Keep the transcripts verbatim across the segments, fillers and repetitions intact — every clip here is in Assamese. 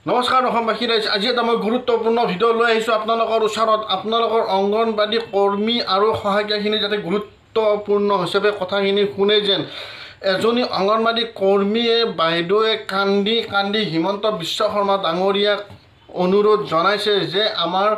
নমস্কাৰ অসমবাসী ৰাইজ, আজি এটা মই গুৰুত্বপূৰ্ণ ভিডিঅ' লৈ আহিছোঁ আপোনালোকৰ ওচৰত। আপোনালোকৰ অংগনবাদী কৰ্মী আৰু সহায়িকাখিনি যাতে গুৰুত্বপূৰ্ণ হিচাপে কথাখিনি শুনে যেন। এজনী অংগনবাদী কৰ্মীয়ে বাইদেৱে কান্দি কান্দি হিমন্ত বিশ্ব শৰ্মা ডাঙৰীয়াক অনুৰোধ জনাইছে যে আমাৰ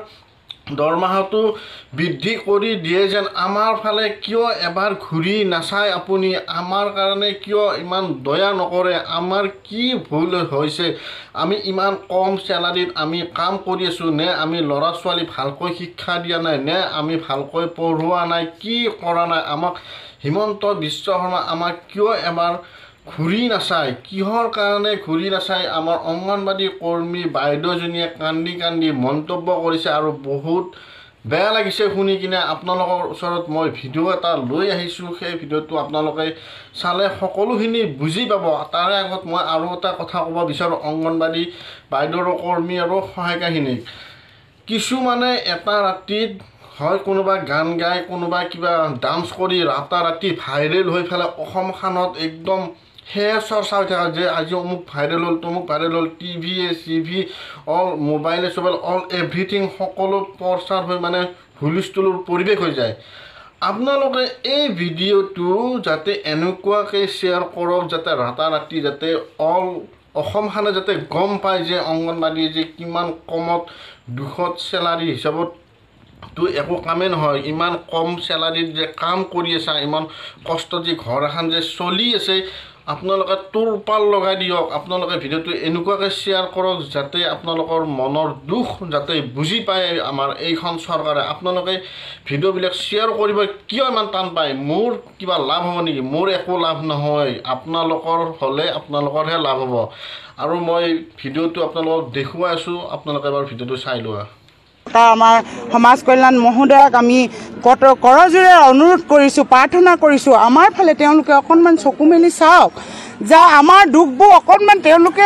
দৰমহাটো বৃদ্ধি কৰি দিয়ে যেন। আমাৰ ফালে কিয় এবাৰ ঘূৰি নাচায় আপুনি? আমাৰ কাৰণে কিয় ইমান দয়া নকৰে? আমাৰ কি ভুল হৈছে? আমি ইমান কম চেলাৰীত আমি কাম কৰি আছোঁ নে? আমি ল'ৰা ছোৱালী ভালকৈ শিক্ষা দিয়া নাই নে? আমি ভালকৈ পঢ়োৱা নাই? কি কৰা নাই? আমাক হিমন্ত বিশ্ব শৰ্মা আমাক কিয় এবাৰ ঘূৰি নাচায়? কিহৰ কাৰণে ঘূৰি নাচায়? আমাৰ অংগনবাদী কৰ্মী বাইদেউজনীয়ে কান্দি কান্দি মন্তব্য কৰিছে আৰু বহুত বেয়া লাগিছে শুনি কিনে। আপোনালোকৰ ওচৰত মই ভিডিঅ' এটা লৈ আহিছোঁ। সেই ভিডিঅ'টো আপোনালোকে চালে সকলোখিনি বুজি পাব। তাৰে আগত মই আৰু এটা কথা ক'ব বিচাৰোঁ অংগনবাদী বাইদেউৰ কৰ্মী আৰু সহায়িকাখিনিক। কিছুমানে এটা ৰাতিত হয় কোনোবা গান গাই, কোনোবা কিবা ডান্স কৰি ৰাতাৰাতি ভাইৰেল হৈ পেলাই অসমখনত একদম সেয়া চৰ্চা হৈ থাকে যে আজি অমুক ভাইৰেল হ'ল, তমুক ভাইৰেল হ'ল। টিভিয়ে চিভি অল মোবাইলে চবাইল অল এভৰিথিং সকলো প্ৰচাৰ হৈ মানে হুলস্থুলৰ পৰিৱেশ হৈ যায়। আপোনালোকে এই ভিডিঅ'টো যাতে এনেকুৱাকৈ শ্বেয়াৰ কৰক যাতে ৰাতাৰাতি যাতে অল অসমখনে যাতে গম পায় যে অংগনবাদী যে কিমান কমত দুখত চেলাৰী হিচাপত তো একো কামেই নহয়। ইমান কম চেলাৰীত যে কাম কৰি আছে, ইমান কষ্ট যে ঘৰ এখন যে চলি আছে, আপোনালোকে তোৰ পাল লগাই দিয়ক। আপোনালোকে ভিডিঅ'টো এনেকুৱাকৈ শ্বেয়াৰ কৰক যাতে আপোনালোকৰ মনৰ দুখ যাতে বুজি পায় আমাৰ এইখন চৰকাৰে। আপোনালোকে ভিডিঅ'বিলাক শ্বেয়াৰ কৰিব কিয় ইমান টান পায়? মোৰ কিবা লাভ হ'ব নেকি? মোৰ একো লাভ নহয়। আপোনালোকৰ হ'লে আপোনালোকৰহে লাভ হ'ব। আৰু মই ভিডিঅ'টো আপোনালোকক দেখুৱাই আছোঁ, আপোনালোকে এবাৰ ভিডিঅ'টো চাই লোৱা। আমাৰ সমাজ কল্যাণ মহোদয়ক আমি কত কৰজোৰে অনুৰোধ কৰিছোঁ, প্ৰাৰ্থনা কৰিছোঁ, আমাৰ ফালে তেওঁলোকে অকণমান চকু মেলি চাওক, যে আমাৰ দুখবোৰ অকণমান তেওঁলোকে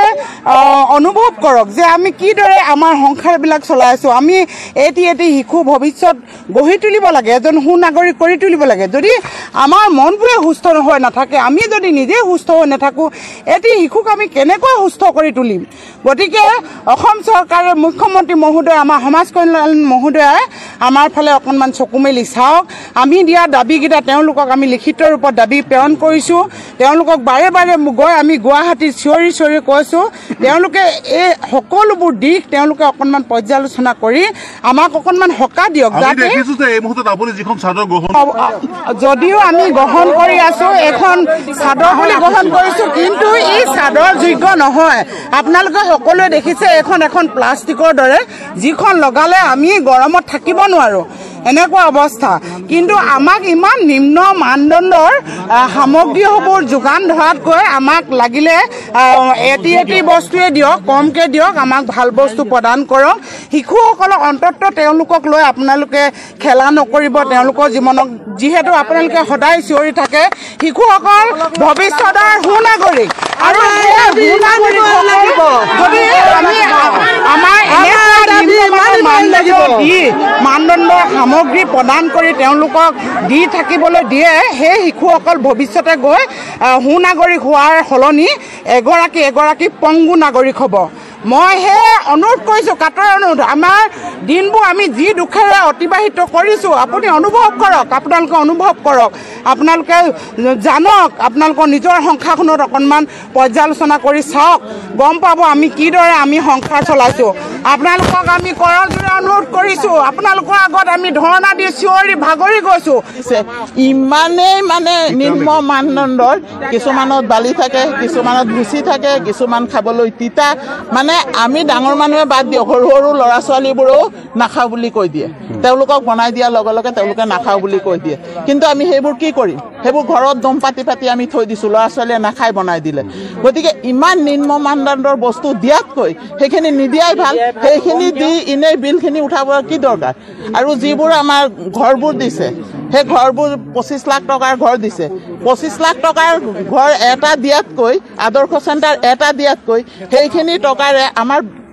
অনুভৱ কৰক যে আমি কিদৰে আমাৰ সংসাৰবিলাক চলাই আছোঁ। আমি এটি এটি শিশু ভৱিষ্যত গঢ়ি তুলিব লাগে, এজন সুনাগৰিক কৰি তুলিব লাগে। যদি আমাৰ মনবোৰে সুস্থ হৈ নাথাকে, আমি যদি নিজে সুস্থ হৈ নাথাকোঁ, এটি শিশুক আমি কেনেকৈ সুস্থ কৰি তুলিম? গতিকে অসম চৰকাৰে মুখ্যমন্ত্ৰী মহোদয়, আমাৰ সমাজ কল্যাণ মহোদয়ে আমাৰ ফালে অকণমান চকু মেলি চাওক। আমি দিয়া দাবীকেইটা তেওঁলোকক আমি লিখিত ৰূপত দাবী প্ৰেৰণ কৰিছোঁ। তেওঁলোকক বাৰে বাৰে গৈ আমি গুৱাহাটীত চিঞৰি চিঞৰি কৈছোঁ, তেওঁলোকে এই সকলোবোৰ দিশ তেওঁলোকে অকণমান পৰ্যালোচনা কৰি আমাক অকণমান সকাহ দিয়ক। যাতে যদিও আমি গ্ৰহণ কৰি আছোঁ, এখন চাদৰ বুলি গ্ৰহণ কৰিছোঁ, কিন্তু এই চাদৰ যোগ্য নহয়। আপোনালোকে সকলোৱে দেখিছে এখন এখন প্লাষ্টিকৰ দৰে, যিখন লগালে আমি গৰমত থাকিব নোৱাৰোঁ, এনেকুৱা অৱস্থা। কিন্তু আমাক ইমান নিম্ন মানদণ্ডৰ সামগ্ৰীসমূহ যোগান ধৰাতকৈ আমাক লাগিলে এটি এটি বস্তুৱে দিয়ক, কমকৈ দিয়ক, আমাক ভাল বস্তু প্ৰদান কৰক। শিশুসকলক অন্তত তেওঁলোকক লৈ আপোনালোকে খেলা নকৰিব। তেওঁলোকৰ জীৱনক যিহেতু আপোনালোকে সদায় চিঞৰি থাকে, শিশুসকল ভৱিষ্যতৰ সুনাগৰিক আৰু যদি আমি আমাৰ মানদণ্ডৰ সামগ্ৰী প্ৰদান কৰি তেওঁলোকক দি থাকিবলৈ দিয়ে, সেই শিশুসকল ভৱিষ্যতে গৈ সুনাগৰিক হোৱাৰ সলনি এগৰাকী এগৰাকী পংগু নাগৰিক হ'ব। মই সেই অনুৰোধ কৰিছোঁ, কাটৰ অনুৰোধ। আমাৰ দিনবোৰ আমি যি দুখেৰে অতিবাহিত কৰিছোঁ, আপুনি অনুভৱ কৰক, আপোনালোকে অনুভৱ কৰক, আপোনালোকে জানক, আপোনালোকৰ নিজৰ সংসাৰখনত অকণমান পৰ্যালোচনা কৰি চাওক, গম পাব আমি কিদৰে আমি সংসাৰ চলাইছোঁ। আপোনালোকক আমি কৰজোৰে অনুৰোধ কৰিছোঁ, আপোনালোকৰ আগত আমি ধৰ্ণা দি চিঞৰি ভাগৰি গৈছোঁ। ইমানেই মানে নিম্ন মানদণ্ডৰ, কিছুমানত বালি থাকে, কিছুমানত ভুচি থাকে, কিছুমান খাবলৈ তিতা। মানে আমি ডাঙৰ মানুহে বাদ দিয়ক, সৰু সৰু ল'ৰা ছোৱালীবোৰেও নাখাওঁ বুলি কৈ দিয়ে। তেওঁলোকক বনাই দিয়াৰ লগে লগে তেওঁলোকে নাখাওঁ বুলি কৈ দিয়ে। কিন্তু আমি সেইবোৰ কি কৰিম? সেইবোৰ ঘৰত দম পাতি পাতি আমি থৈ দিছোঁ, ল'ৰা ছোৱালীয়ে নাখাই বনাই দিলে। গতিকে ইমান নিম্ন মানদণ্ডৰ বস্তু দিয়াতকৈ সেইখিনি নিদিয়াই ভাল। সেইখিনি দি এনেই বিলখিনি উঠাবৰ কি দৰকাৰ? আৰু যিবোৰ আমাৰ ঘৰবোৰ দিছে, সেই ঘৰবোৰ পঁচিছ লাখ টকাৰ ঘৰ দিছে। পঁচিছ লাখ টকাৰ ঘৰ এটা দিয়াতকৈ, আদৰ্শ চেণ্টাৰ এটা দিয়াতকৈ সেইখিনি টকাৰে আমাৰ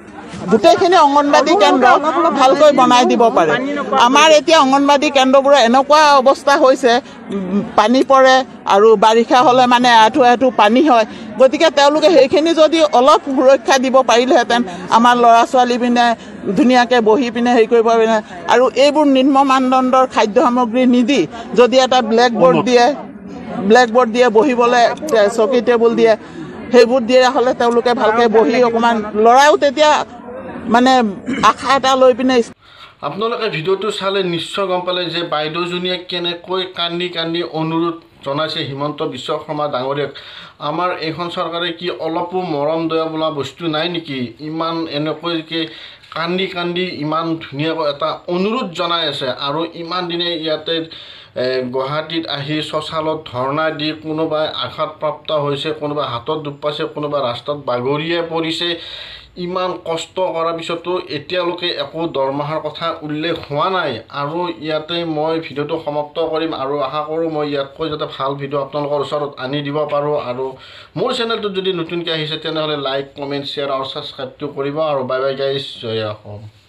গোটেইখিনি অংগনবাদী কেন্দ্ৰ ভালকৈ বনাই দিব পাৰে আমাৰ এতিয়া অংগনবাদী কেন্দ্ৰবোৰৰ এনেকুৱা অৱস্থা হৈছে পানী পৰে আৰু বাৰিষা হ'লে মানে আঁঠু আঁঠু পানী হয় গতিকে তেওঁলোকে সেইখিনি যদি অলপ সুৰক্ষা দিব পাৰিলেহেঁতেন আমাৰ ল'ৰা ছোৱালী পিনে ধুনীয়াকৈ বহি পিনে হেৰি কৰিব পাৰিলে আৰু এইবোৰ নিম্ন মানদণ্ডৰ খাদ্য সামগ্ৰী নিদি যদি এটা ব্লেকবোৰ্ড দিয়ে ব্লেকবোৰ্ড দিয়ে বহিবলৈ চকী টেবুল দিয়ে সেইবোৰ দিয়া হ'লে তেওঁলোকে ভালকৈ বহি অকণমান ল'ৰাও তেতিয়া মানে আশা এটা লৈ পিনে আপোনালোকে ভিডিঅ'টো চালে নিশ্চয় গম পালে যে বাইদেউজনীয়ে কেনেকৈ কান্দি কান্দি অনুৰোধ জনাইছে হিমন্ত বিশ্ব শৰ্মা ডাঙৰীয়াক আমাৰ এইখন চৰকাৰে কি অলপো মৰম দয়া বোলা বস্তু নাই নেকি ইমান এনেকৈকে কান্দি কান্দি ইমান ধুনীয়াকৈ এটা অনুৰোধ জনাই আছে আৰু ইমান দিনে ইয়াতে গুৱাহাটীত আহি চচালত ধৰ্ণা দি কোনোবাই আঘাতপ্ৰাপ্ত হৈছে কোনোবাই হাতত দুখ পাইছে কোনোবাই ৰাস্তাত বাগৰিয়াই পৰিছে ইমান কষ্ট কৰাৰ পিছতো এতিয়ালৈকে একো দৰমহাৰ কথা উল্লেখ হোৱা নাই আৰু ইয়াতে মই ভিডিঅ'টো সমাপ্ত কৰিম আৰু আশা কৰোঁ মই ইয়াতকৈ যাতে ভাল ভিডিঅ' আপোনালোকৰ ওচৰত আনি দিব পাৰোঁ আৰু মোৰ চেনেলটোত যদি নতুনকৈ আহিছে তেনেহ'লে লাইক কমেণ্ট শ্বেয়াৰ আৰু ছাবস্ক্ৰাইবটো কৰিব আৰু বাই বাই গাইজ জয় অসম।